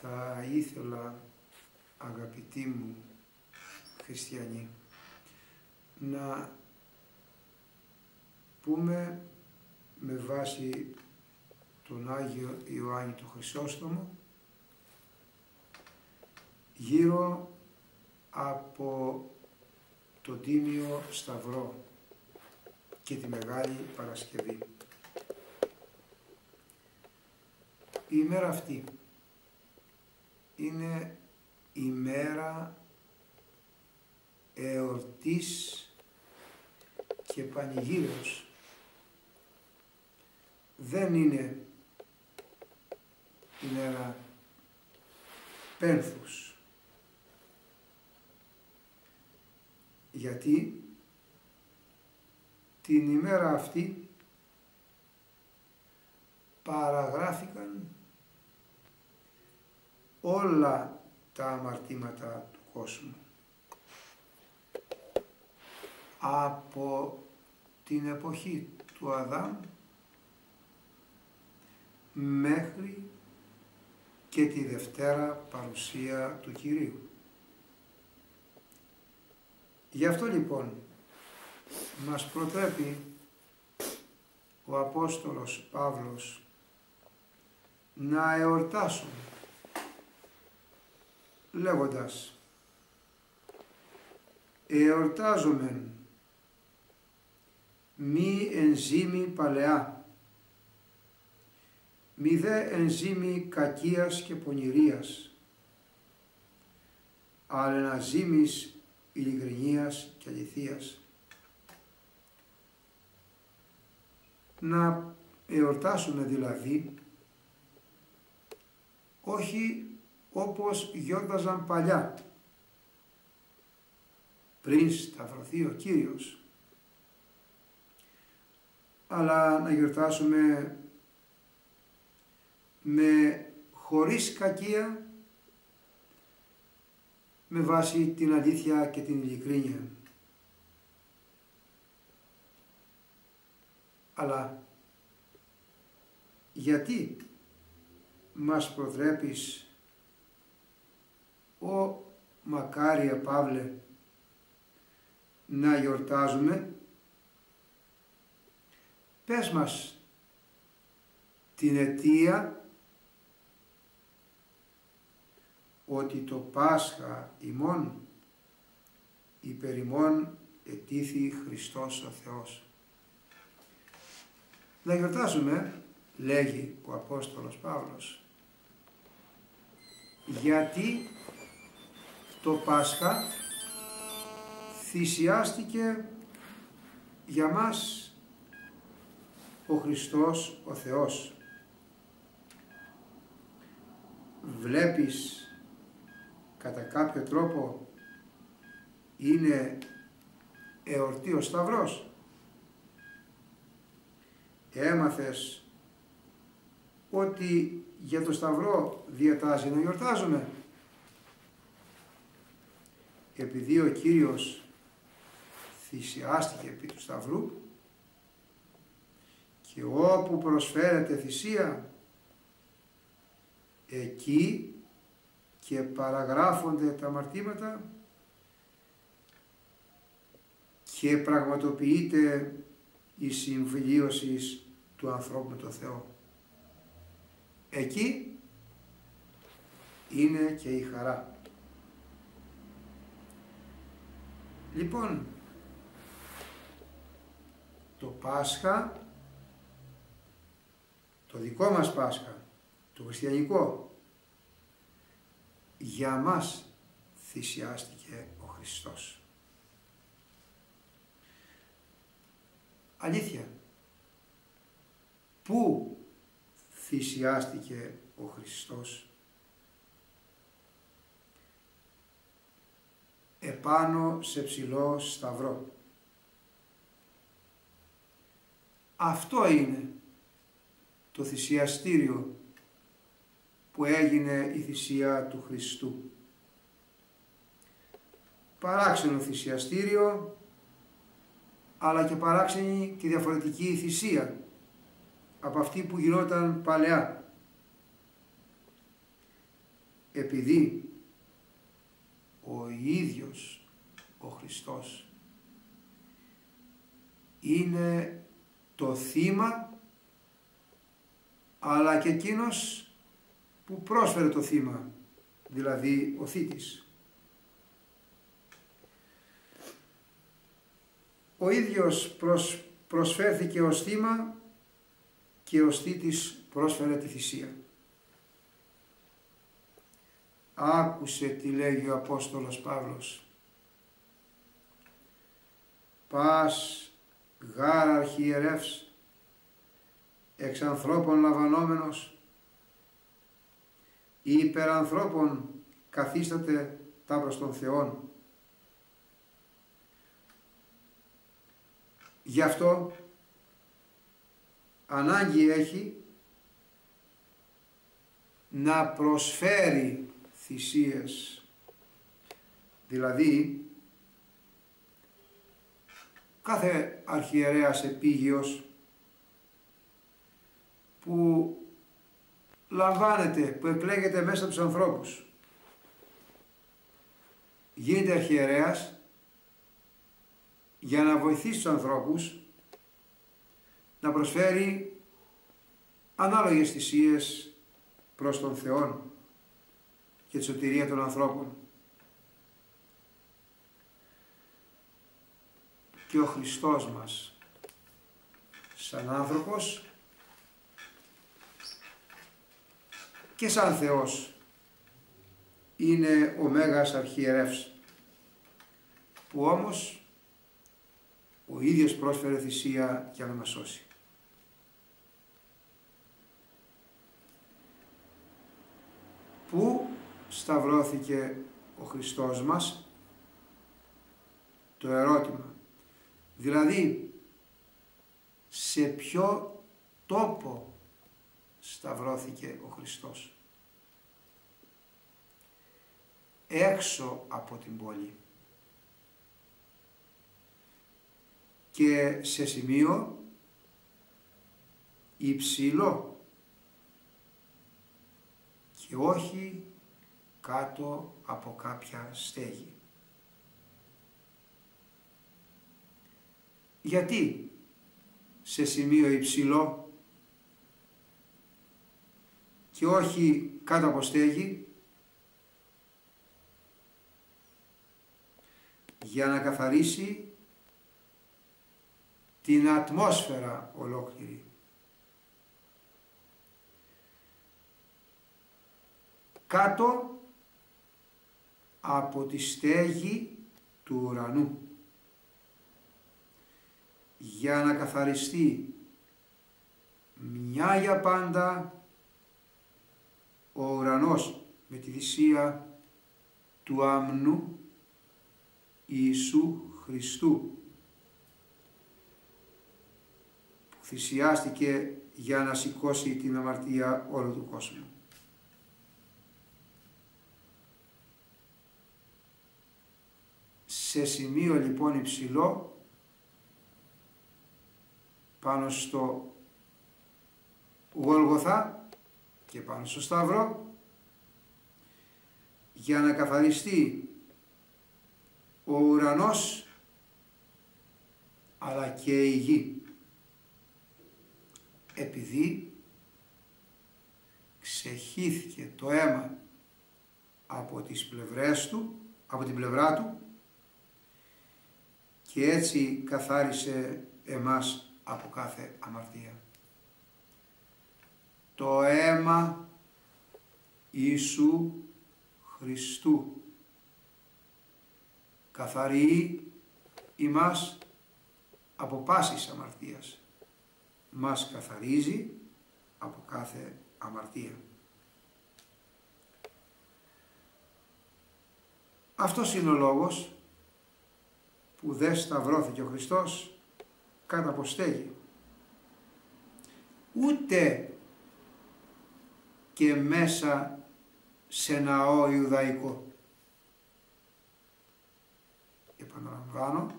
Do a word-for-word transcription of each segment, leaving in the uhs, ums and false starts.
Θα ήθελα, αγαπητοί μου χριστιανοί, να πούμε με βάση τον Άγιο Ιωάννη τον Χρυσόστομο γύρω από τον Τίμιο Σταυρό και τη Μεγάλη Παρασκευή. Η ημέρα αυτή είναι η μέρα εορτής και πανηγύριος. Δεν είναι η μέρα πένθους. Γιατί την ημέρα αυτή παραγράφηκαν όλα τα αμαρτήματα του κόσμου. Από την εποχή του Αδάμ μέχρι και τη Δευτέρα παρουσία του Κυρίου. Γι' αυτό λοιπόν μας προτρέπει ο Απόστολος Παύλος να εορτάσουμε λέγοντας «Εορτάζομεν μη ενζήμη παλαιά, μη δε ενζήμη κακίας και πονηρίας, αλλά εναζήμης ειλικρινίας και αληθείας». Να εορτάσουμε δηλαδή όχι όπως γιόρταζαν παλιά, πριν σταυρωθεί ο Κύριος, αλλά να γιορτάσουμε με χωρίς κακία, με βάση την αλήθεια και την ειλικρίνεια. Αλλά γιατί μας προτρέπεις, ο μακάρια Παύλε, να γιορτάζουμε? Πες μας την αιτία ότι το Πάσχα ημών υπερ ημών ετήθη Χριστός ο Θεός. Να γιορτάζουμε, λέγει ο Απόστολος Παύλος, γιατί το Πάσχα θυσιάστηκε για μας ο Χριστός ο Θεός. Βλέπεις κατά κάποιο τρόπο είναι εορτή ο Σταυρός? Έμαθες ότι για το Σταυρό διατάζει να γιορτάζουμε? Επειδή ο Κύριος θυσιάστηκε επί του Σταυρού και όπου προσφέρεται θυσία, εκεί και παραγράφονται τα αμαρτήματα και πραγματοποιείται η συμφιλίωση του ανθρώπου με το Θεό. Εκεί είναι και η χαρά. Λοιπόν, το Πάσχα, το δικό μας Πάσχα, το χριστιανικό, για μας θυσιάστηκε ο Χριστός. Αλήθεια, πού θυσιάστηκε ο Χριστός? Επάνω σε ψηλό σταυρό. Αυτό είναι το θυσιαστήριο που έγινε η θυσία του Χριστού. Παράξενο θυσιαστήριο, αλλά και παράξενη και διαφορετική θυσία από αυτή που γινόταν παλαιά. επειδή ο ίδιος ο Χριστός είναι το θύμα, αλλά και εκείνος που πρόσφερε το θύμα, δηλαδή ο θήτης. Ο ίδιος προσ, προσφέρθηκε ως θύμα και ως θήτης πρόσφερε τη θυσία. Άκουσε τι λέγει ο Απόστολος Παύλος. Πας γάρ αρχιερεύς, εξ ανθρώπων λαμβανόμενος, ή υπερ ανθρώπων καθίσταται τα προς τον Θεόν. Γι' αυτό ανάγκη έχει να προσφέρει θυσίες, δηλαδή κάθε αρχιερέας επίγειος που λαμβάνεται, που εκλέγεται μέσα από τους ανθρώπους, γίνεται αρχιερέας για να βοηθήσει τους ανθρώπους να προσφέρει ανάλογες θυσίες προς τον Θεό και τη σωτηρία των ανθρώπων. Και ο Χριστός μας σαν άνθρωπος και σαν Θεός είναι ο Μέγας Αρχιερεύς, που όμως ο ίδιος πρόσφερε θυσία για να μας σώσει. Πού σταυρώθηκε ο Χριστός μας? Το ερώτημα. Δηλαδή, σε ποιο τόπο σταυρώθηκε ο Χριστός? Έξω από την πόλη και σε σημείο υψηλό και όχι κάτω από κάποια στέγη. Γιατί σε σημείο υψηλό και όχι κάτω από στέγη? Για να καθαρίσει την ατμόσφαιρα ολόκληρη. Κάτω από τη στέγη του ουρανού, για να καθαριστεί μια για πάντα ο ουρανός με τη θυσία του άμνου Ιησού Χριστού, που θυσιάστηκε για να σηκώσει την αμαρτία όλου του κόσμου. Σε σημείο λοιπόν υψηλό, πάνω στο Γολγοθά και πάνω στο Σταυρό, για να καθαριστεί ο ουρανός αλλά και η γη, επειδή ξεχύθηκε το αίμα από τις πλευρές του, από την πλευρά του, και έτσι καθάρισε εμάς από κάθε αμαρτία. Το αίμα Ιησού Χριστού καθαρεί ημάς από πάσης αμαρτίας. Μας καθαρίζει από κάθε αμαρτία. Αυτός είναι ο λόγος που δεν σταυρώθηκε ο Χριστός κάτω από στέγη, ούτε και μέσα σε ναό Ιουδαϊκό. Επαναλαμβάνω,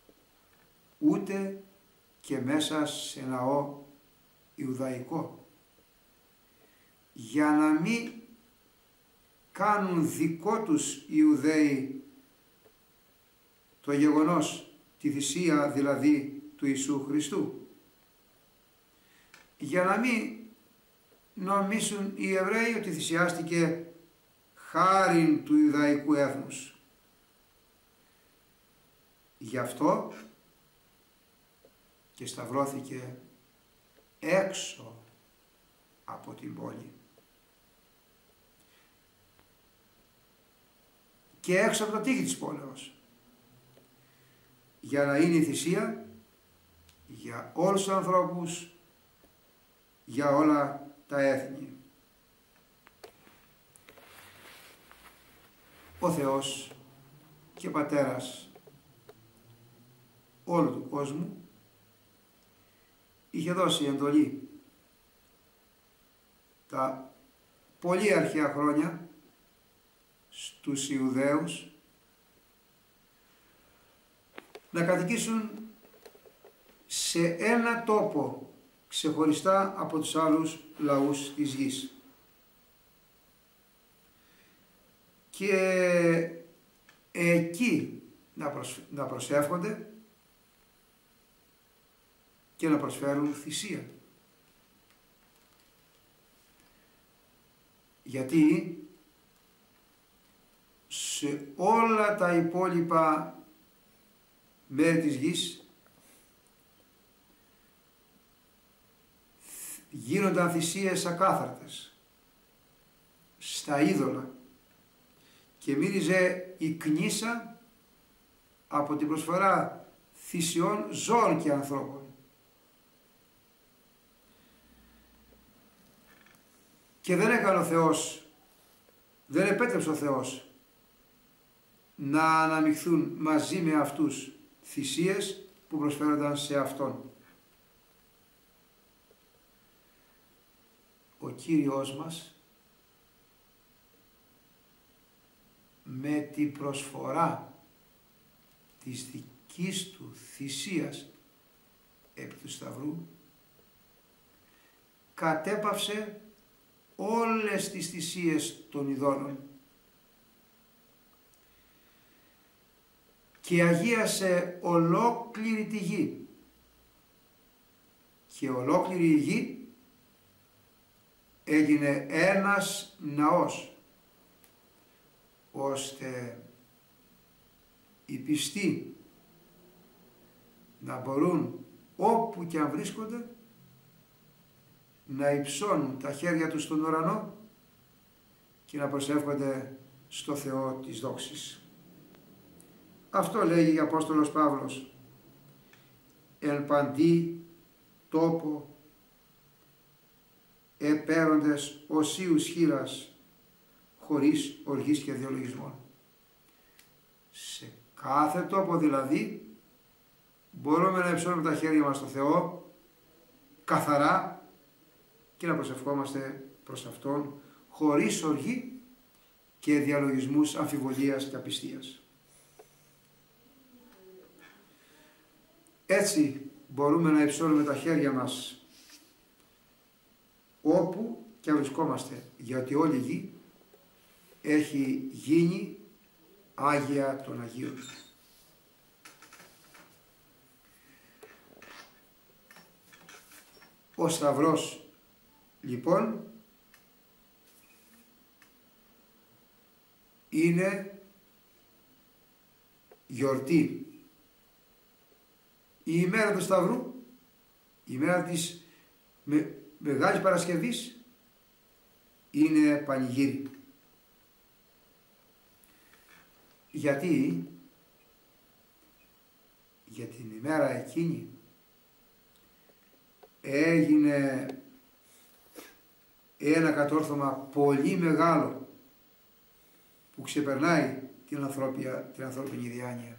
ούτε και μέσα σε ναό Ιουδαϊκό, για να μην κάνουν δικό τους οι Ιουδαίοι το γεγονός, τη θυσία δηλαδή του Ιησού Χριστού. Για να μην νομίσουν οι Εβραίοι ότι θυσιάστηκε χάριν του Ιουδαϊκού έθνους. Γι' αυτό και σταυρώθηκε έξω από την πόλη και έξω από τα τείχη της πόλεως, για να είναι η θυσία για όλους τους ανθρώπους, για όλα τα έθνη. Ο Θεός και Πατέρας όλου του κόσμου είχε δώσει εντολή τα πολύ αρχαία χρόνια στους Ιουδαίους να κατοικήσουν σε ένα τόπο ξεχωριστά από τους άλλους λαούς της γης. Και εκεί να, προσ... να προσεύχονται και να προσφέρουν θυσία. Γιατί σε όλα τα υπόλοιπα μέρη της γης γίνονταν θυσίες ακάθαρτες στα είδωλα και μύριζε η κνήσα από την προσφορά θυσιών ζώων και ανθρώπων. Και δεν έκανε ο Θεός, δεν επέτρεψε ο Θεός να αναμειχθούν μαζί με αυτούς θυσίες που προσφέρονταν σε Αυτόν. Ο Κύριος μας με την προσφορά της δικής Του θυσίας επί του Σταυρού κατέπαυσε όλες τις θυσίες των ειδώνων και αγίασε ολόκληρη τη γη, και ολόκληρη η γη έγινε ένας ναός, ώστε οι πιστοί να μπορούν όπου και αν βρίσκονται να υψώνουν τα χέρια τους στον ουρανό και να προσεύχονται στο Θεό της δόξης. Αυτό λέγει ο Απόστολος Παύλος: εν παντί τόπο επέροντες οσίους χείρας, χωρίς οργής και διολογισμών. Σε κάθε τόπο δηλαδή μπορούμε να υψώνουμε τα χέρια μας στο Θεό καθαρά και να προσευχόμαστε προς Αυτόν χωρίς οργή και διαλογισμούς αμφιβολίας και απιστίας. Έτσι μπορούμε να υψώνουμε τα χέρια μας όπου και αν βρισκόμαστε, γιατί όλη η γη έχει γίνει Άγια των Αγίων. Ο Σταυρός λοιπόν είναι γιορτή. Η ημέρα του Σταυρού, η ημέρα της με, Μεγάλης Παρασκευής, είναι πανηγύρι. Γιατί? Για την ημέρα εκείνη έγινε ένα κατόρθωμα πολύ μεγάλο που ξεπερνάει την, ανθρώπια, την ανθρώπινη διάνοια.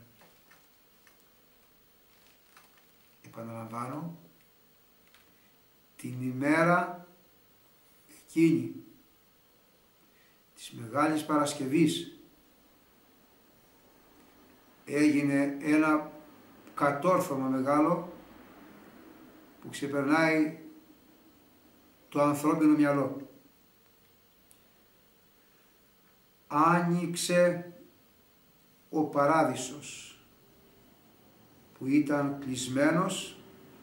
Επαναλαμβάνω, την ημέρα εκείνη της Μεγάλης Παρασκευής έγινε ένα κατόρθωμα μεγάλο που ξεπερνάει το ανθρώπινο μυαλό. άνοιξε ο παράδεισος που ήταν κλεισμένος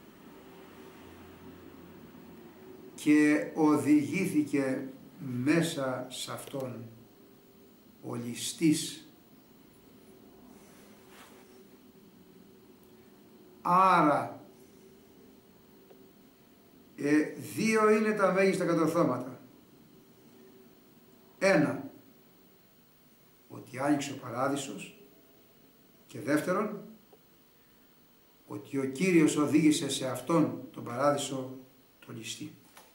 και οδηγήθηκε μέσα σε αυτόν ο ληστής. Άρα ε, δύο είναι τα μέγιστα κατορθώματα. Ένα, ότι άνοιξε ο παράδεισος, και δεύτερον, ότι ο Κύριος οδήγησε σε αυτόν τον παράδεισο τον ληστή.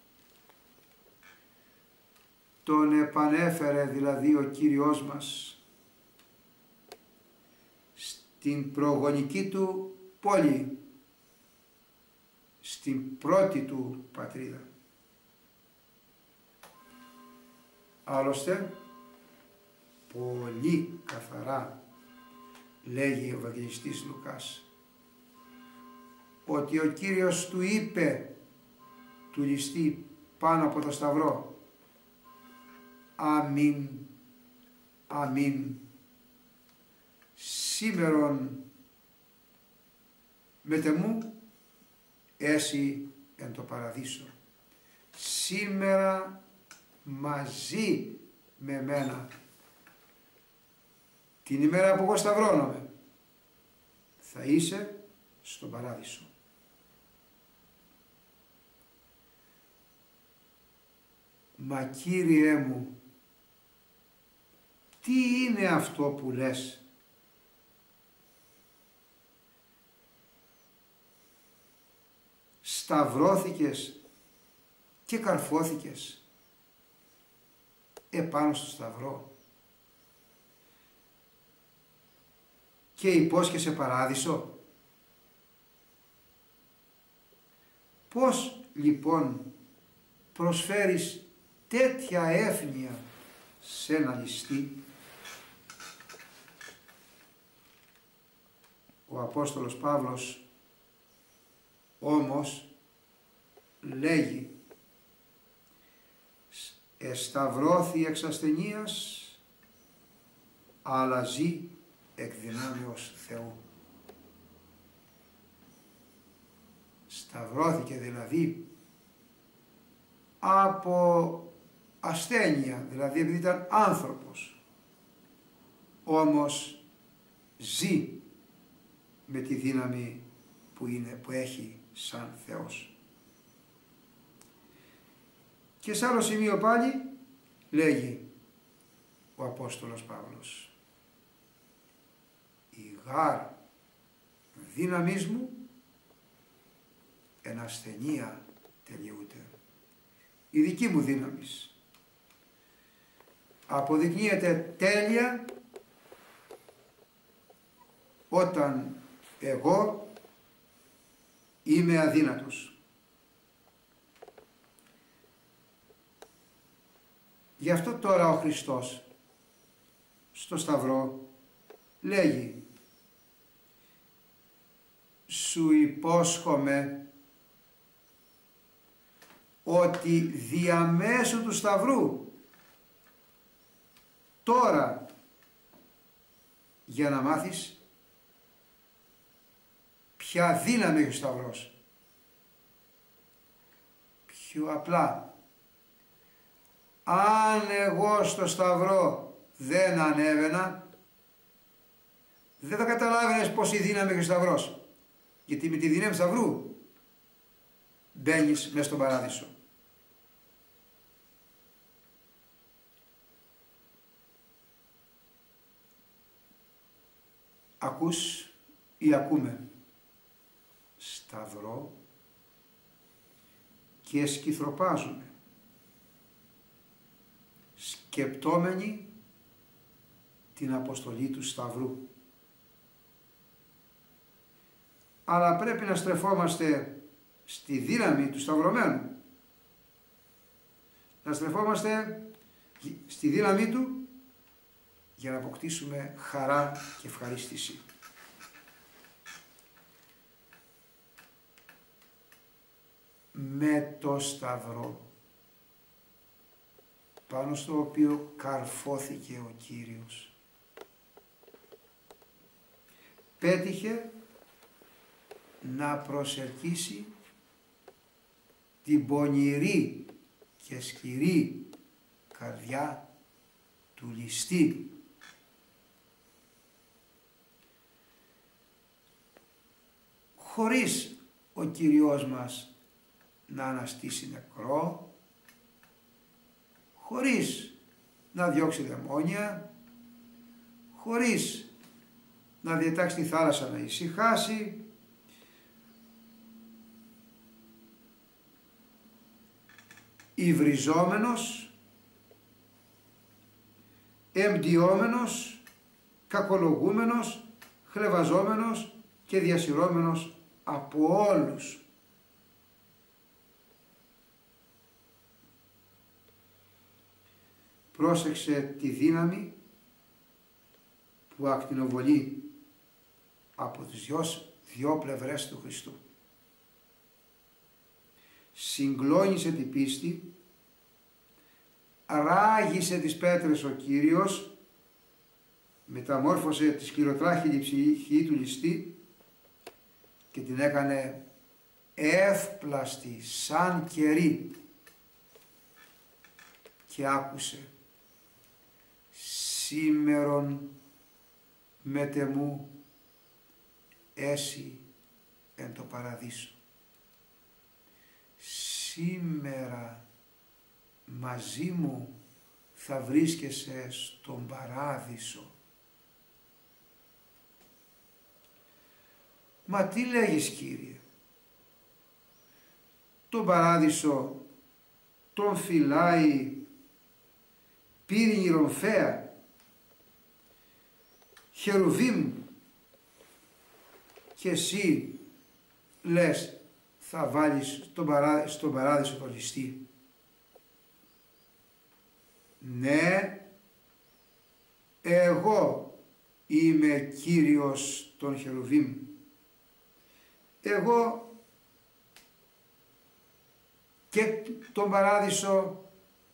Τον επανέφερε δηλαδή ο Κύριος μας στην προγονική του πόλη, στην πρώτη του πατρίδα. Άλλωστε, πολύ καθαρά λέγει ο Ευαγγελιστής Λουκάς ότι ο Κύριος του είπε του ληστή πάνω από το σταυρό, αμήν, αμήν, σήμερον μετεμού έσυ εν το παραδείσο. Σήμερα μαζί με μένα, την ημέρα που εγώ σταυρώνομαι, θα είσαι στον παράδεισο. Μα Κύριέ μου, τι είναι αυτό που λες? Σταυρώθηκες και καρφώθηκες επάνω στο σταυρό και υπόσχεσαι παράδεισο. Πώς λοιπόν προσφέρεις τέτοια έφνοια σε ένα ληστή? Ο Απόστολος Παύλος όμως λέγει, εσταυρώθη εξ ασθενείας, αλλά ζει εκ δυνάμεως Θεού. Σταυρώθηκε δηλαδή από ασθένεια, δηλαδή επειδή ήταν άνθρωπος, όμως ζει με τη δύναμη που είναι, που έχει σαν Θεός. Και σε άλλο σημείο πάλι λέγει ο Απόστολος Παύλος, η γάρ δύναμής μου εν ασθενεία τελειούται. Η δική μου δύναμης αποδεικνύεται τέλεια όταν εγώ είμαι αδύνατος. Γι' αυτό τώρα ο Χριστός στο Σταυρό λέγει, σου υπόσχομαι ότι διαμέσου του Σταυρού τώρα, για να μάθεις ποια δύναμη έχει ο Σταυρός, πιο απλά, αν εγώ στο Σταυρό δεν ανέβαινα, δεν θα καταλάβαινες πόση δύναμη έχει ο Σταυρός, γιατί με τη δύναμη του Σταυρού μπαίνεις μέσα στον παράδεισο. Ακούς ή ακούμε Σταυρό και σκυθροπάζουμε, σκεπτόμενοι την αποστολή του Σταυρού. Αλλά πρέπει να στρεφόμαστε στη δύναμη του Σταυρωμένου, να στρεφόμαστε στη δύναμή του για να αποκτήσουμε χαρά και ευχαρίστηση. Με το Σταυρό πάνω στο οποίο καρφώθηκε ο Κύριος. Πέτυχε να προσελκύσει την πονηρή και σκληρή καρδιά του ληστή. Χωρίς ο Κύριος μας να αναστήσει νεκρό, χωρίς να διώξει δαιμόνια, χωρίς να διατάξει τη θάλασσα να ησυχάσει, υβριζόμενος, εμπτυόμενος, κακολογούμενος, χλευαζόμενος και διασυρώμενος από όλους. Πρόσεξε τη δύναμη που ακτινοβολεί από τις δυο, δυο πλευρές του Χριστού. Συγκλώνησε την πίστη, ράγισε τις πέτρες ο Κύριος, μεταμόρφωσε τη σκληροτράχηλη ψυχή του ληστή και την έκανε εύπλαστη σαν κερί, και άκουσε: σήμερον μετεμού έσυ εν το παραδείσο. Σήμερα μαζί μου θα βρίσκεσαι στον παράδεισο. Μα τι λέγεις, Κύριε? Τον παράδεισο τον φυλάει πύρινη ρομφαία, χερουβίμ, και εσύ λες θα βάλεις στον παρά, στον παράδεισο το ληστή. Ναι, εγώ είμαι Κύριος των χερουβίμ. Εγώ και τον παράδεισο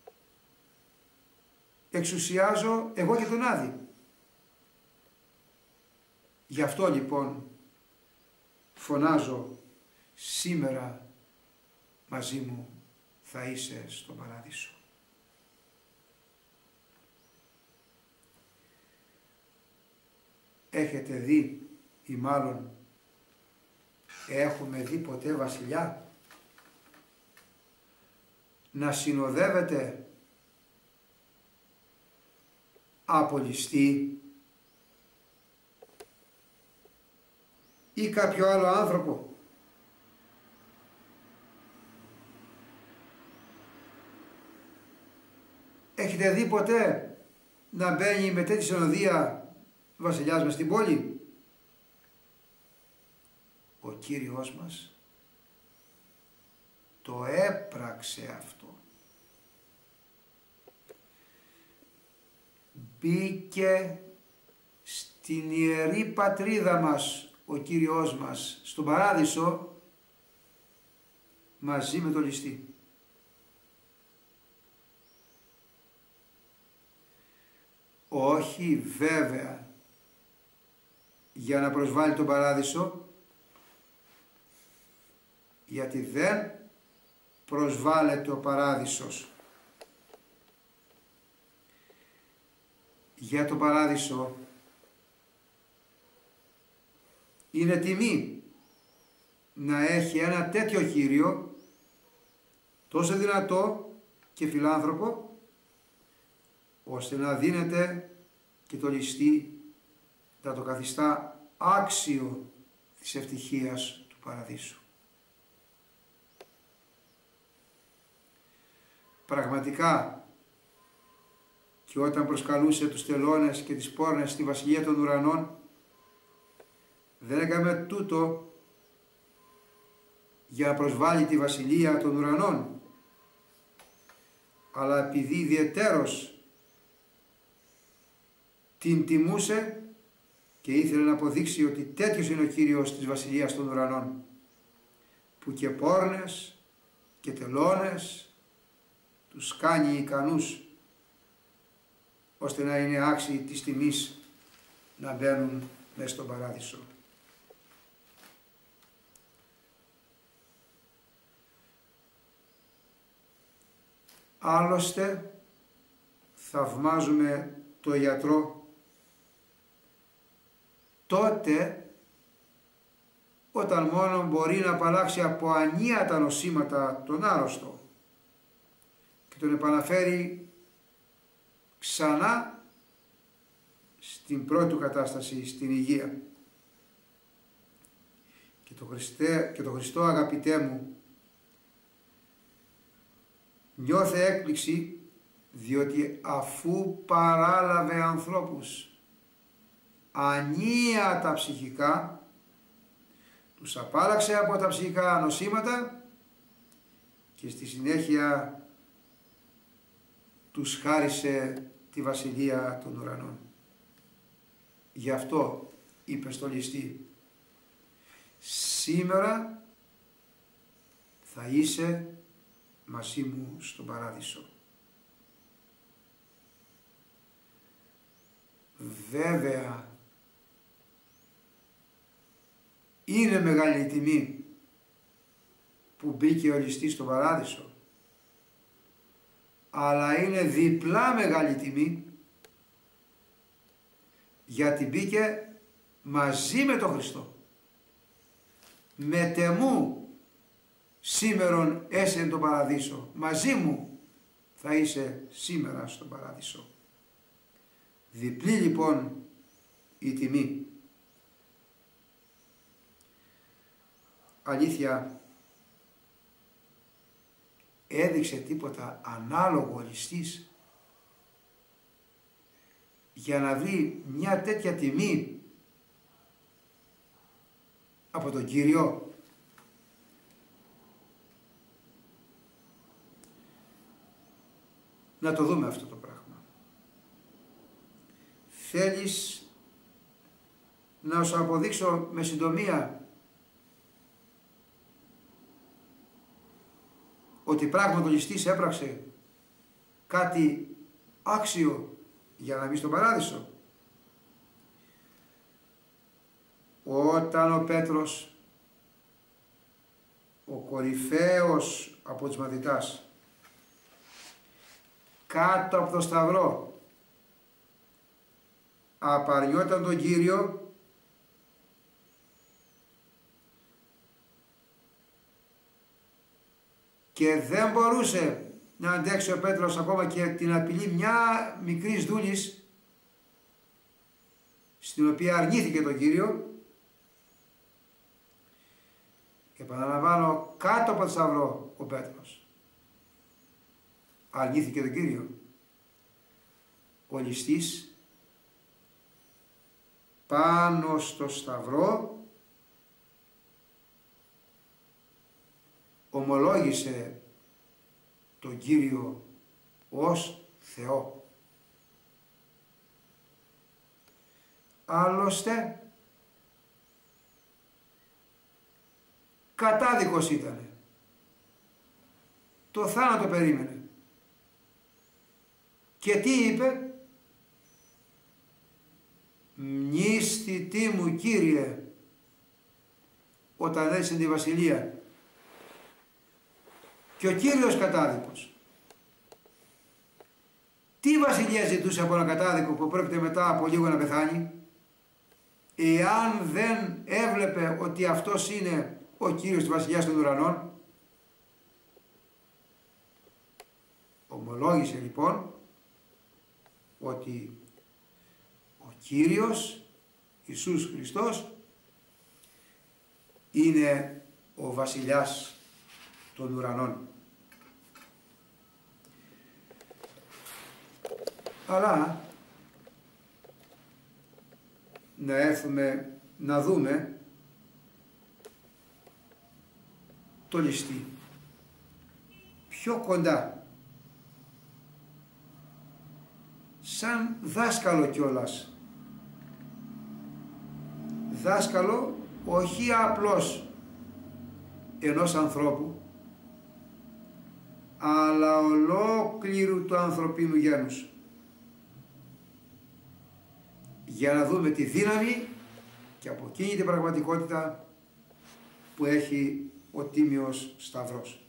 εξουσιάζω, εγώ και τον Άδη. Γι' αυτό λοιπόν φωνάζω: σήμερα μαζί μου θα είσαι στον παράδεισο. Έχετε δει, ή μάλλον έχουμε δει ποτέ βασιλιά να συνοδεύεται από ληστή ή κάποιο άλλο άνθρωπο? Έχετε δει ποτέ να μπαίνει με τέτοια συνοδεία βασιλιάς μες στην πόλη? Ο Κύριος μας το έπραξε αυτό. Μπήκε στην Ιερή Πατρίδα μας ο Κύριος μας, στον Παράδεισο, μαζί με το ληστή. Όχι βέβαια για να προσβάλλει τον Παράδεισο, γιατί δεν προσβάλλεται ο Παράδεισος. Για τον Παράδεισο είναι τιμή να έχει ένα τέτοιο Κύριο, τόσο δυνατό και φιλάνθρωπο, ώστε να δίνεται και το ληστή, να το καθιστά άξιο της ευτυχίας του Παραδείσου. Πραγματικά, και όταν προσκαλούσε τους τελώνες και τις πόρνες στη βασιλεία των ουρανών, δεν έκαμε τούτο για να προσβάλλει τη βασιλεία των ουρανών, αλλά επειδή ιδιαιτέρως την τιμούσε και ήθελε να αποδείξει ότι τέτοιος είναι ο Κύριος της βασιλείας των ουρανών, που και πόρνες και τελώνες τους κάνει ικανούς ώστε να είναι άξιοι της τιμής να μπαίνουν μέσα στον παράδεισο. Άλλωστε θαυμάζουμε το γιατρό τότε όταν μόνο μπορεί να απαλλάξει από ανίατα νοσήματα τον άρρωστο και τον επαναφέρει ξανά στην πρώτη του κατάσταση, στην υγεία. Και το, Χριστέ, και το Χριστό, αγαπητέ μου, νιώθε έκπληξη, διότι αφού παράλαβε ανθρώπους ανίατα ψυχικά, τους απάλλαξε από τα ψυχικά νοσήματα και στη συνέχεια τους χάρισε τη βασιλεία των ουρανών. Γι' αυτό είπε στο ληστή, σήμερα θα είσαι μαζί μου στον παράδεισο. Βέβαια, είναι μεγάλη η τιμή που μπήκε ο ληστής στον παράδεισο, αλλά είναι διπλά μεγάλη τιμή γιατί μπήκε μαζί με τον Χριστό. Με τεμού σήμερον έσαι εν τον παραδείσο, μαζί μου θα είσαι σήμερα στον παράδεισο. Διπλή λοιπόν η τιμή. Αλήθεια, έδειξε τίποτα ανάλογο ο ληστής για να βρει μια τέτοια τιμή από τον Κύριο? Να το δούμε αυτό το πράγμα. Θέλεις να σου αποδείξω με συντομία ότι πράγματι ο ληστής έπραξε κάτι άξιο για να μπει στον παράδεισο? Όταν ο Πέτρος, ο κορυφαίος από τους μαθητάς, κάτω από το σταυρό απαρνιόταν τον Κύριο, και δεν μπορούσε να αντέξει ο Πέτρος ακόμα και την απειλή μια μικρής δούλης, στην οποία αρνήθηκε τον Κύριο, και επαναλαμβάνω, κάτω από το σταυρό ο Πέτρος αρνήθηκε τον Κύριο. Ο ληστής πάνω στο σταυρό ομολόγησε τον Κύριο ως Θεό. Άλλωστε κατάδικος ήτανε. Το θάνατο περίμενε. Και τι είπε? Μνήστητή μου Κύριε, όταν έρθει τη βασιλεία. Και ο Κύριος κατάδικος. Τι βασιλεία ζητούσε από ένα κατάδικο που πρόκειται μετά από λίγο να πεθάνει, εάν δεν έβλεπε ότι αυτός είναι ο Κύριος της βασιλιάς των ουρανών? Ομολόγησε λοιπόν ότι ο Κύριος Ιησούς Χριστός είναι ο βασιλιάς των ουρανών. Αλλά να έρθουμε να δούμε το ληστή πιο κοντά, σαν δάσκαλο κιόλας. Δάσκαλο όχι απλώς ενός ανθρώπου, αλλά ολόκληρου του ανθρωπίνου γένους. για να δούμε τη δύναμη και από εκείνη την πραγματικότητα που έχει ο Τίμιος Σταυρός.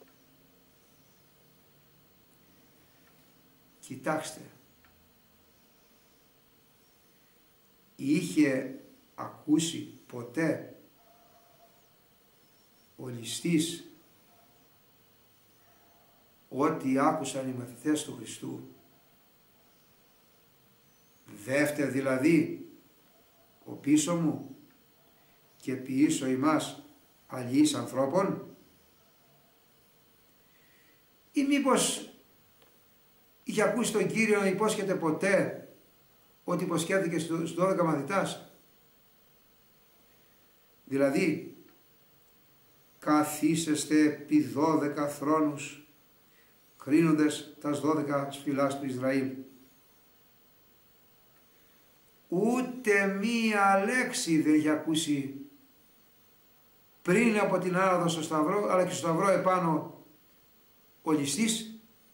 Κοιτάξτε, είχε ακούσει ποτέ ο ληστής ό,τι άκουσαν οι μαθητές του Χριστού? Δεύτε δηλαδή ο πίσω μου και ποιήσω ημάς αλληλείς ανθρώπων? Ή μήπως είχε ακούσει τον Κύριο να υπόσχεται ποτέ ότι υποσχέθηκε στους δώδεκα μαθητάς? Δηλαδή, καθίσεστε επί δώδεκα θρόνους, κρίνοντες τας δώδεκα σφυλάς του Ισραήλ. Ούτε μία λέξη δεν είχε ακούσει πριν από την άνοδο στο Σταυρό, αλλά και στο Σταυρό επάνω ο ληστής,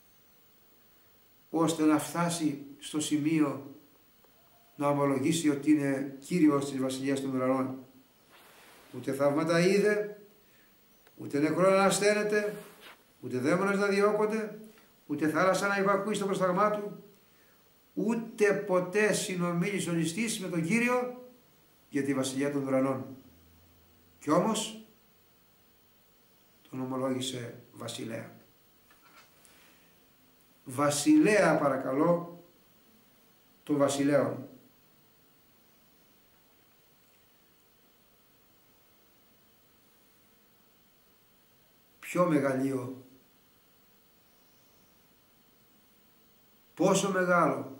ώστε να φτάσει στο σημείο να ομολογήσει ότι είναι Κύριος της Βασιλείας των Ουρανών. Ούτε θαύματα είδε, ούτε νεκρό να ασθένεται, ούτε δαίμονες να διώκονται, ούτε θάλασσα να υπακούει στο προσταγμά του, ούτε ποτέ συνομίλησε ο ληστής με τον Κύριο για τη Βασιλεία των Ουρανών. Κι όμως τον ομολόγησε βασιλέα. Βασιλέα παρακαλώ των βασιλέων. Ποιο μεγαλείο, πόσο μεγάλο,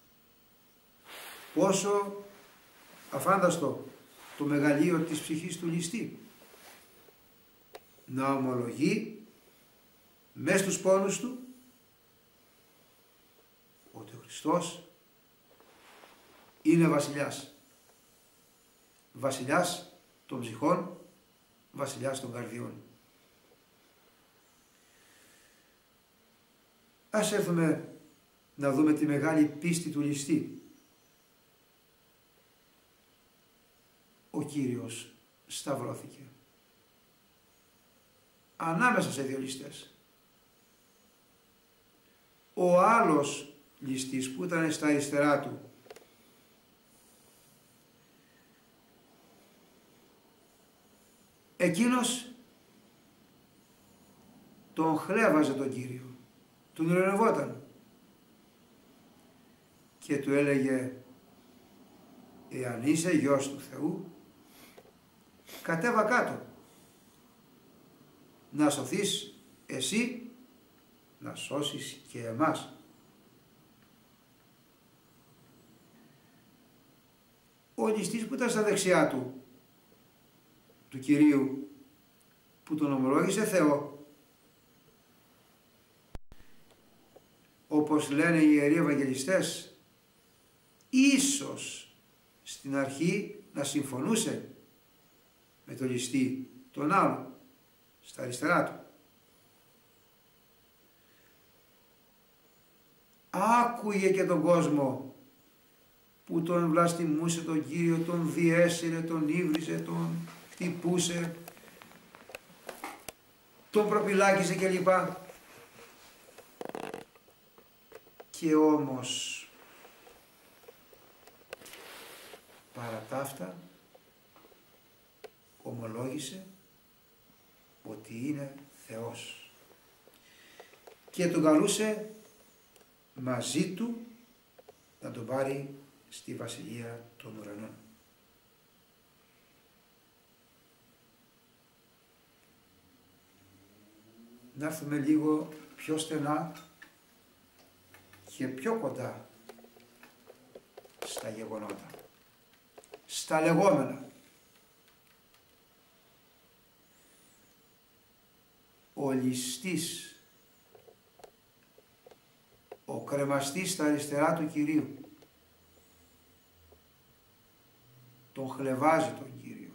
πόσο αφάνταστο το μεγαλείο της ψυχής του ληστή. Να ομολογεί μες στους πόνους του ότι ο Χριστός είναι βασιλιάς. Βασιλιάς των ψυχών, βασιλιάς των καρδιών. Ας έρθουμε να δούμε τη μεγάλη πίστη του ληστή. Ο Κύριος σταυρώθηκε ανάμεσα σε δύο ληστές. Ο άλλος ληστής που ήταν στα αριστερά του εκείνος τον χλέβαζε τον Κύριο, τον ειρωνευόταν και του έλεγε, εάν είσαι γιος του Θεού, κατέβα κάτω, να σωθείς εσύ, να σώσεις και εμάς. Ο ληστής που ήταν στα δεξιά του, του Κυρίου, που τον ομολόγησε Θεό, όπως λένε οι Ιεροί Ευαγγελιστές, ίσως στην αρχή να συμφωνούσε με τον ληστή τον άλλο στα αριστερά του. Άκουγε και τον κόσμο που τον βλαστημούσε τον Κύριο, τον διέσυρε, τον ύβριζε, τον χτυπούσε, τον προπυλάκιζε κλπ. Και όμως παρά τα αυτά ομολόγησε ότι είναι Θεός και τον καλούσε μαζί του να τον πάρει στη Βασιλεία των Ουρανών. Να έρθουμε λίγο πιο στενά και πιο κοντά στα γεγονότα, στα λεγόμενα. Ο ληστής, ο κρεμαστής στα αριστερά του Κυρίου, τον χλεβάζει τον Κύριο.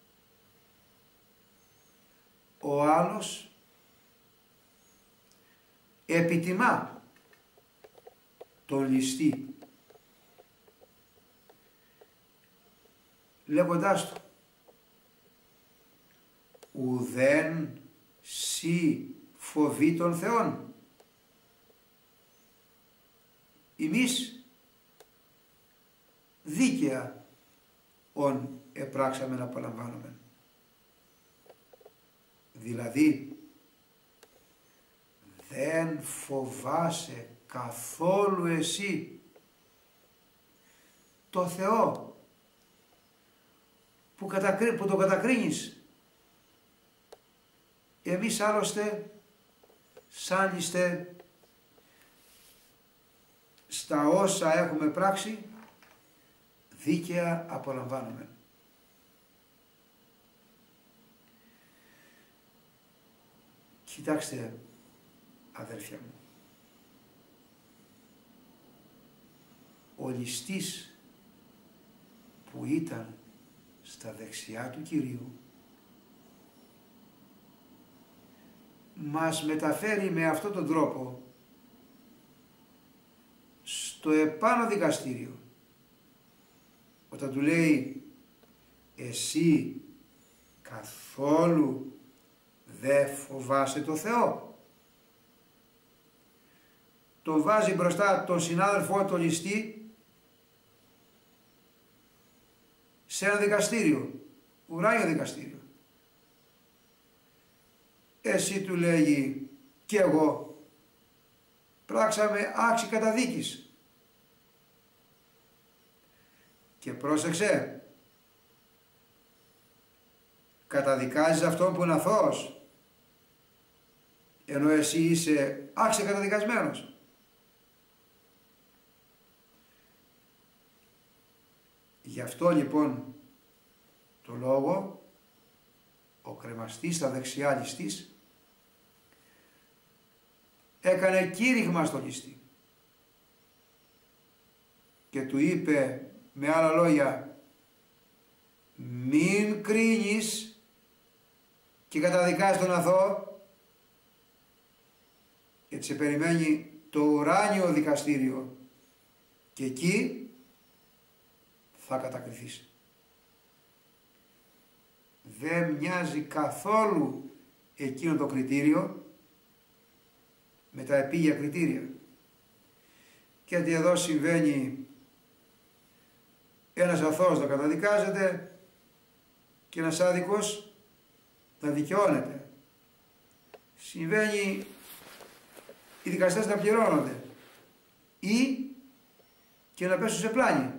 Ο άλλος επιτιμά τον ληστή λέγοντάς του ουδέν σοι φοβή των Θεών. Εμείς δίκαια ον επράξαμε να απολαμβάνουμε. Δηλαδή δεν φοβάσαι καθόλου εσύ το Θεό που, κατακρι... που το κατακρίνεις. Εμείς άλλωστε σαν είστε στα όσα έχουμε πράξει δίκαια απολαμβάνουμε. Κοιτάξτε αδέρφια μου, ο ληστής που ήταν στα δεξιά του Κυρίου μας μεταφέρει με αυτόν τον τρόπο στο επάνω δικαστήριο, όταν του λέει εσύ καθόλου δεν φοβάσαι το Θεό. Τον βάζει μπροστά τον συνάδελφό τον ληστή σε ένα δικαστήριο, ουράνιο δικαστήριο. Εσύ του λέγει και εγώ πράξαμε άξη καταδίκης. Και πρόσεξε, καταδικάζεις αυτόν που είναι αθώος, ενώ εσύ είσαι άξια καταδικασμένος. Γι' αυτό λοιπόν το λόγο ο κρεμαστής στα δεξιά ληστής έκανε κήρυγμα στο ληστή και του είπε με άλλα λόγια μην κρίνεις και καταδικάζεις τον αθώο, γιατί σε περιμένει το ουράνιο δικαστήριο και εκεί θα κατακριθείς. Δεν μοιάζει καθόλου εκείνο το κριτήριο με τα επίγεια κριτήρια. Γιατί εδώ συμβαίνει ένας αθώος να καταδικάζεται και ένας άδικος να δικαιώνεται. Συμβαίνει οι δικαστές να πληρώνονται ή και να πέσουν σε πλάνη.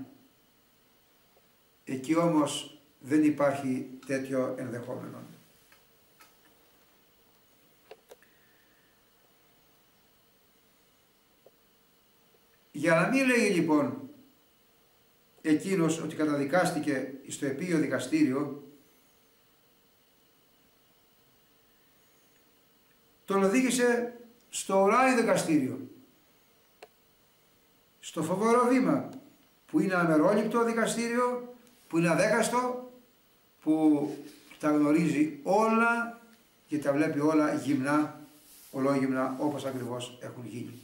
Εκεί όμως δεν υπάρχει τέτοιο ενδεχόμενο. Για να μην λέει λοιπόν εκείνος ότι καταδικάστηκε στο επίγειο δικαστήριο, τον οδήγησε στο ουράνιο δικαστήριο, στο φοβερό βήμα που είναι αμερόληπτο δικαστήριο, που είναι αδέκαστο, που τα γνωρίζει όλα και τα βλέπει όλα γυμνά, ολόγυμνα, όπως ακριβώς έχουν γίνει.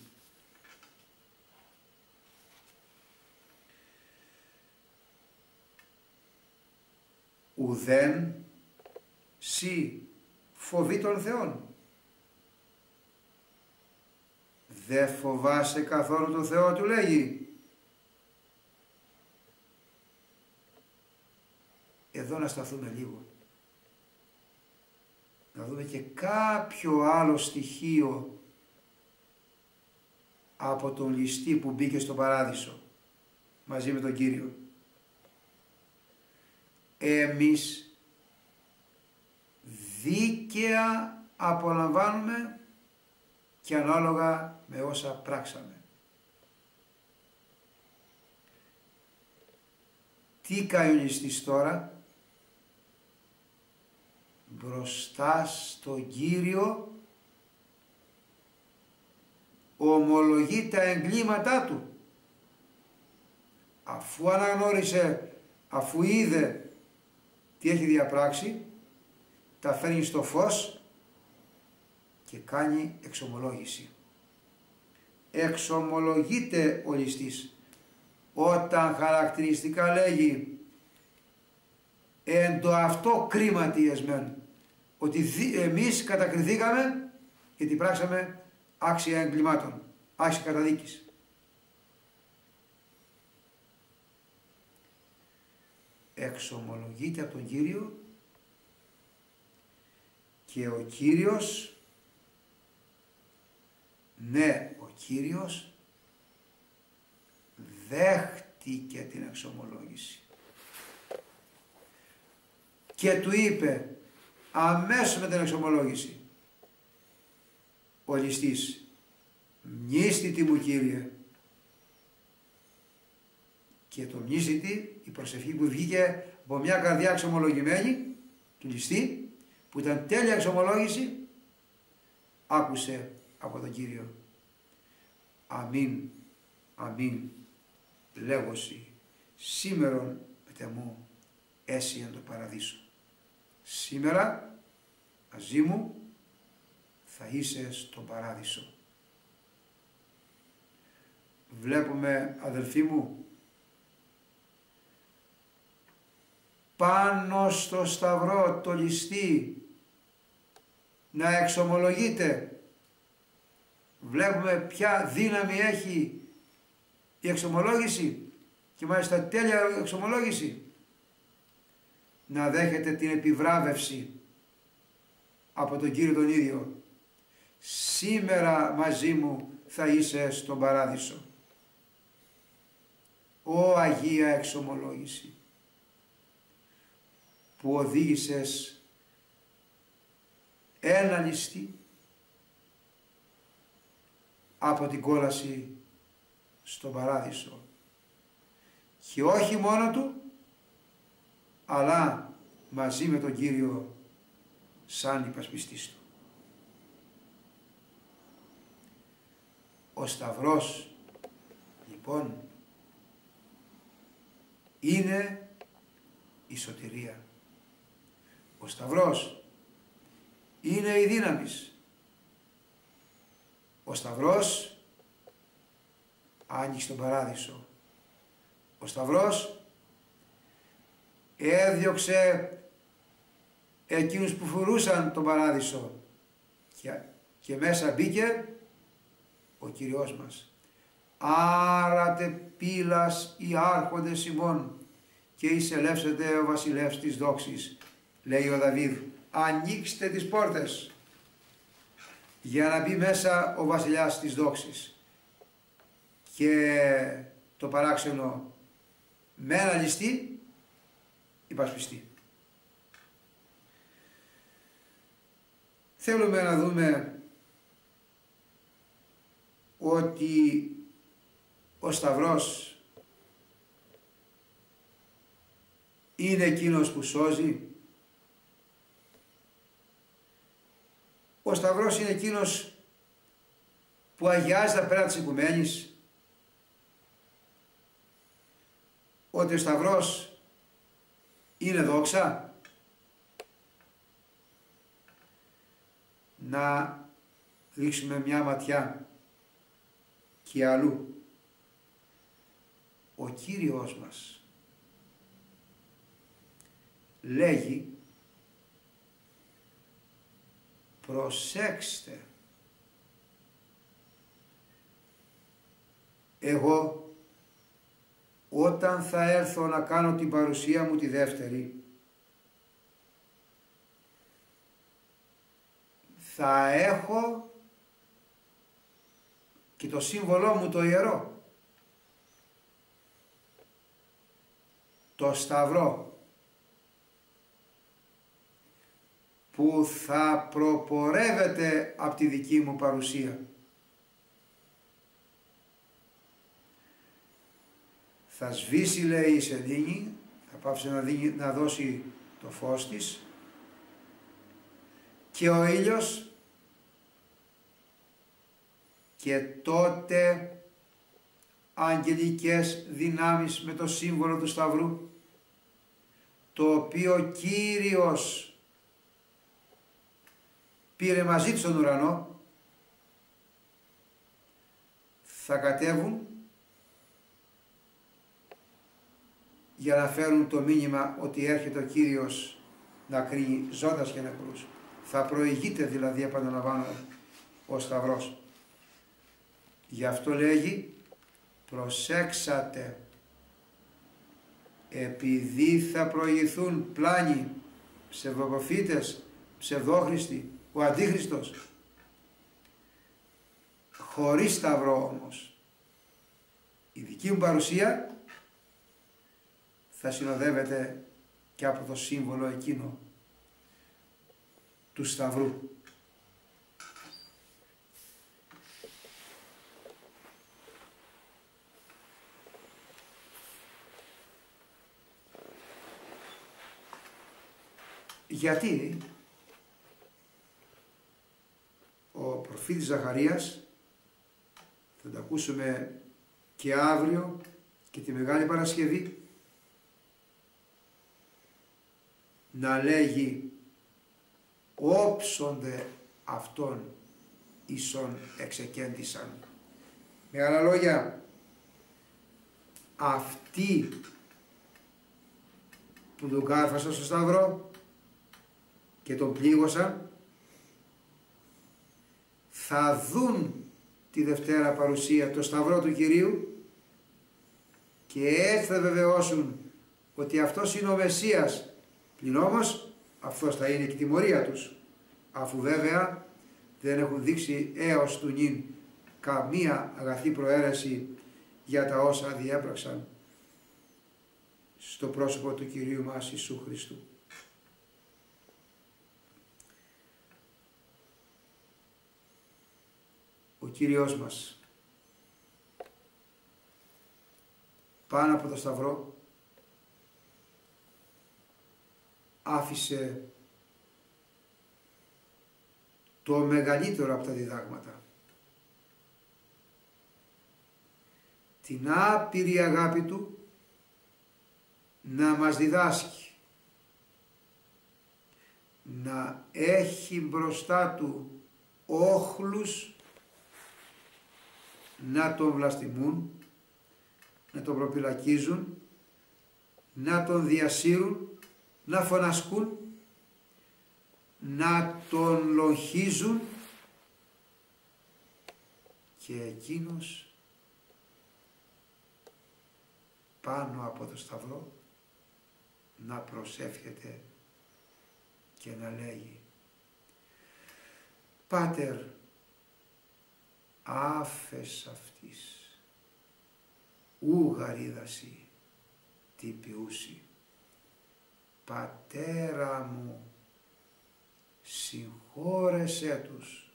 Ουδέν σοι φοβή των Θεών. Δεν φοβάσαι καθόλου τον Θεό, του λέγει. Εδώ να σταθούμε λίγο. Να δούμε και κάποιο άλλο στοιχείο από τον ληστή που μπήκε στον παράδεισο μαζί με τον Κύριο. Εμείς δίκαια απολαμβάνουμε και ανάλογα με όσα πράξαμε. Τι κάνει ο ληστής τώρα? Μπροστά στον Κύριο ομολογεί τα εγκλήματά του. Αφού αναγνώρισε, αφού είδε τι έχει διαπράξει, τα φέρνει στο φως και κάνει εξομολόγηση. Εξομολογείται ο ληστής όταν χαρακτηριστικά λέγει εν το αυτό κρίματι εσμέν, ότι εμείς κατακριθήκαμε γιατί πράξαμε άξια εγκλημάτων, άξια καταδίκης. Εξομολογείται από τον Κύριο και ο Κύριος, ναι, ο Κύριος δέχτηκε την εξομολόγηση και του είπε αμέσως με την εξομολόγηση ο ληστής, μνήστητη μου Κύριε. Και το μνήστητη, η προσευχή που βγήκε από μια καρδιά εξομολογημένη του ληστή, που ήταν τέλεια εξομολόγηση, άκουσε από τον Κύριο, αμήν, αμήν, λέγωση, σήμερον μετεμού έσυ εν το παραδείσο. Σήμερα μαζί μου θα είσαι στον παράδεισο. Βλέπουμε, αδελφοί μου, πάνω στο σταυρό το ληστή να εξομολογείται. Βλέπουμε ποια δύναμη έχει η εξομολόγηση και μάλιστα τέλεια εξομολόγηση. Να δέχεται την επιβράβευση από τον Κύριο τον ίδιο. Σήμερα μαζί μου θα είσαι στον παράδεισο. Ω Αγία εξομολόγηση που οδήγησες ένα ληστή από την κόλαση στον παράδεισο και όχι μόνο του αλλά μαζί με τον Κύριο σαν υπασπιστής του. Ο Σταυρός λοιπόν είναι η σωτηρία. Ο Σταυρός είναι η δύναμης. Ο Σταυρός άνοιξε τον παράδεισο. Ο Σταυρός έδιωξε εκείνους που φουρούσαν τον παράδεισο και, και μέσα μπήκε ο Κύριος μας. Άρατε πύλας οι άρχοντες ημών και εισελεύσετε ο βασιλεύς της δόξης, λέει ο Δαβίδ. Ανοίξτε τις πόρτες για να μπει μέσα ο βασιλιάς της δόξης. Και το παράξενο με ένα ληστή υπασπιστεί. Θέλουμε να δούμε ότι ο Σταυρός είναι εκείνος που σώζει. Ο Σταυρός είναι εκείνος που αγιάζει τα πέρα της οικουμένης. Ότι ο Σταυρός είναι δόξα. Να ρίξουμε μια ματιά και αλλού. Ο Κύριος μας λέγει προσέξτε, εγώ όταν θα έρθω να κάνω την παρουσία μου τη δεύτερη θα έχω και το σύμβολό μου το ιερό, το Σταυρό, που θα προπορεύεται από τη δική μου παρουσία. Θα σβήσει, λέει, η σελήνη, θα πάψει να, δίνει, να δώσει το φως της και ο ήλιος, και τότε αγγελικές δυνάμεις με το σύμβολο του Σταυρού, το οποίο Κύριος πήρε μαζί του στον ουρανό, θα κατέβουν για να φέρουν το μήνυμα ότι έρχεται ο Κύριος να κρίνει ζώντας και νεκρούς. Θα προηγείται δηλαδή, επαναλαμβάνω, ο Σταυρός. Γι' αυτό λέγει, προσέξατε, επειδή θα προηγηθούν πλάνοι, ψευδοπροφήτες, ψευδόχριστοι, ο Αντίχριστος, χωρίς Σταυρό όμως. Η δική μου παρουσία θα συνοδεύεται και από το σύμβολο εκείνο του Σταυρού. Γιατί ο προφήτης Ζαχαρίας, θα το ακούσουμε και αύριο και τη Μεγάλη Παρασκευή, να λέγει όψονται αυτόν ίσον εξεκέντησαν. Με άλλα λόγια, αυτοί που τον κάρφασαν στο Σταυρό και τον πλήγωσαν θα δουν τη Δευτέρα παρουσία, το Σταυρό του Κυρίου, και έτσι θα βεβαιώσουν ότι αυτός είναι ο Μεσσίας. Πλην όμως αυτός θα είναι και η τιμωρία τους, αφού βέβαια δεν έχουν δείξει έως του νυν καμία αγαθή προαίρεση για τα όσα διέπραξαν στο πρόσωπο του Κυρίου μας Ιησού Χριστού. Ο Κύριος μας πάνω από το Σταυρό άφησε το μεγαλύτερο από τα διδάγματα. Την άπειρη αγάπη του να μας διδάσκει να έχει μπροστά του όχλους να τον βλαστημούν, να τον προπυλακίζουν, να τον διασύρουν, να φωνασκούν, να τον λοχίζουν, και εκείνος πάνω από το Σταυρό να προσεύχεται και να λέγει: Πάτερ, άφες αυτής, ου γαρίδαση τι ποιούσι. Πατέρα μου, συγχώρεσέ τους,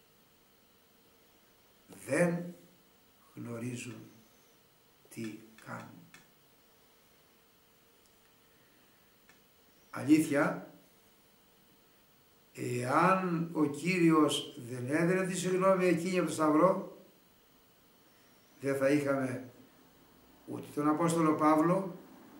δεν γνωρίζουν τι κάνουν. Αλήθεια, εάν ο Κύριος δεν έδινε τη συγγνώμη εκείνη από το Σταυρό, δεν θα είχαμε ούτε τον Απόστολο Παύλο,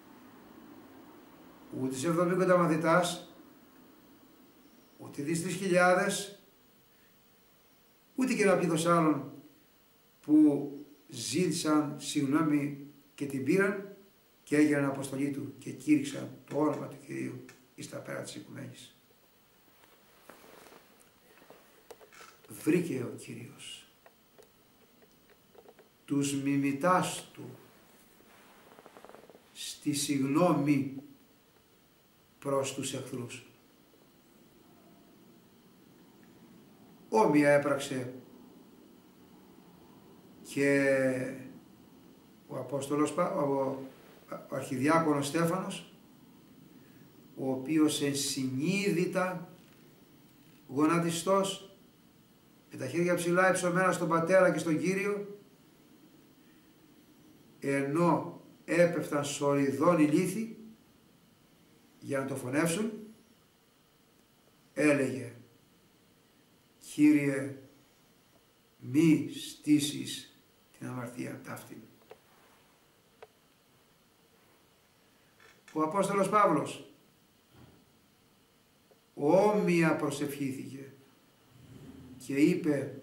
ούτε σε εβδομήντα μαθητάς, ούτε τις τρεις χιλιάδες, ούτε και ένα πλήθος άλλων που ζήτησαν συγγνώμη και την πήραν και έγιναν αποστολή του και κήρυξαν το όνομα του Κυρίου εις τα πέρα της οικουμένης. Βρήκε ο Κύριος τους μιμητάς του στη συγγνώμη προς τους εχθρούς. Όμοια έπραξε και ο Απόστολος, ο, ο Αρχιδιάκονος Στέφανος, ο οποίος ενσυνείδητα γονατιστός, με τα χέρια ψηλά υψωμένα στον Πατέρα και στον Κύριο, ενώ έπεφταν σοριδών οι λύθοι για να το φωνεύσουν, έλεγε: Κύριε, μη στήσεις την αμαρτία ταύτην. Ο Απόστολος Παύλος όμοια προσευχήθηκε και είπε: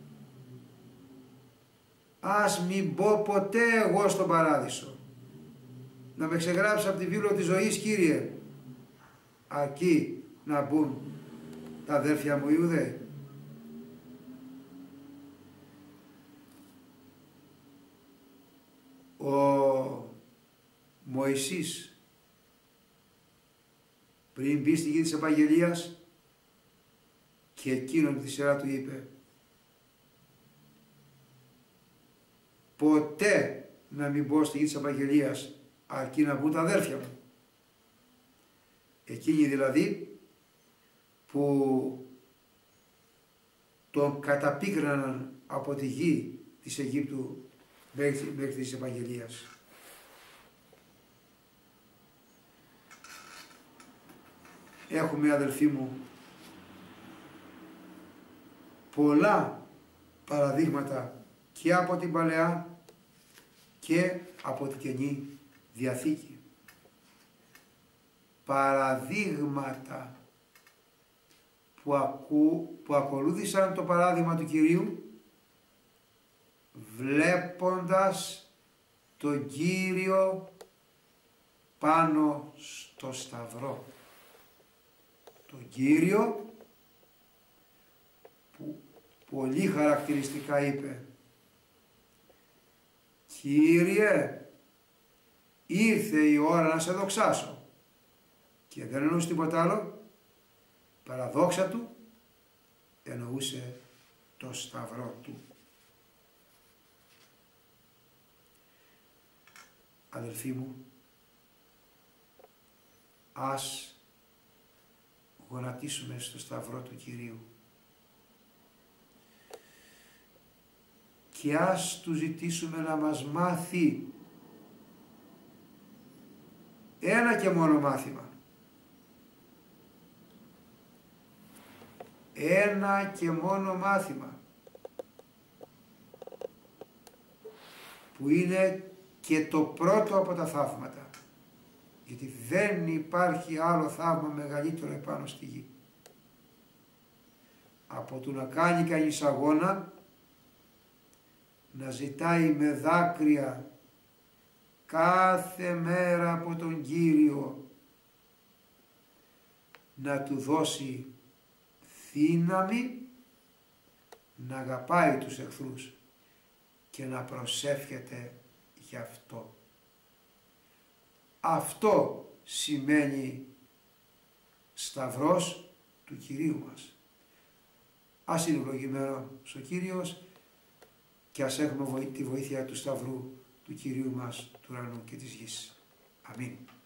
ας μην μπω ποτέ εγώ στον παράδεισο. να με ξεγράψεις από τη βίβλο της ζωής, Κύριε, αρκεί να μπουν τα αδέρφια μου Ιούδε. Ο Μωυσής πριν μπει στη γη της Επαγγελίας και εκείνον τη σειρά του είπε ποτέ να μην μπω στη γη της Επαγγελίας αρκεί να μπουν τα αδέρφια μου. Εκείνοι δηλαδή που τον καταπίκραναν από τη γη της Αιγύπτου μέχρι, μέχρι της Επαγγελίας. Έχουμε, αδελφοί μου, πολλά παραδείγματα και από την Παλαιά και από την Καινή Διαθήκη. Παραδείγματα που, ακού, που ακολούθησαν το παράδειγμα του Κυρίου βλέποντας τον Κύριο πάνω στο Σταυρό. Τον Κύριο που πολύ χαρακτηριστικά είπε Κύριε, ήρθε η ώρα να σε δοξάσω, και δεν εννοούσε τίποτα άλλο παρά δόξα του, εννοούσε το Σταυρό του. Αδελφοί μου, ας γονατίσουμε στο Σταυρό του Κυρίου και ας του ζητήσουμε να μας μάθει ένα και μόνο μάθημα. Ένα και μόνο μάθημα που είναι και το πρώτο από τα θαύματα, γιατί δεν υπάρχει άλλο θαύμα μεγαλύτερο επάνω στη γη από το να κάνει κανείς αγώνα, να ζητάει με δάκρυα κάθε μέρα από τον Κύριο να του δώσει δύναμη να αγαπάει τους εχθρούς και να προσεύχεται γι' αυτό. Αυτό σημαίνει Σταυρός του Κυρίου μας. Ας είναι ευλογημένος ο Κύριος και ας έχουμε τη βοήθεια του Σταυρού του Κυρίου μας του ουρανού και της γης. Αμήν.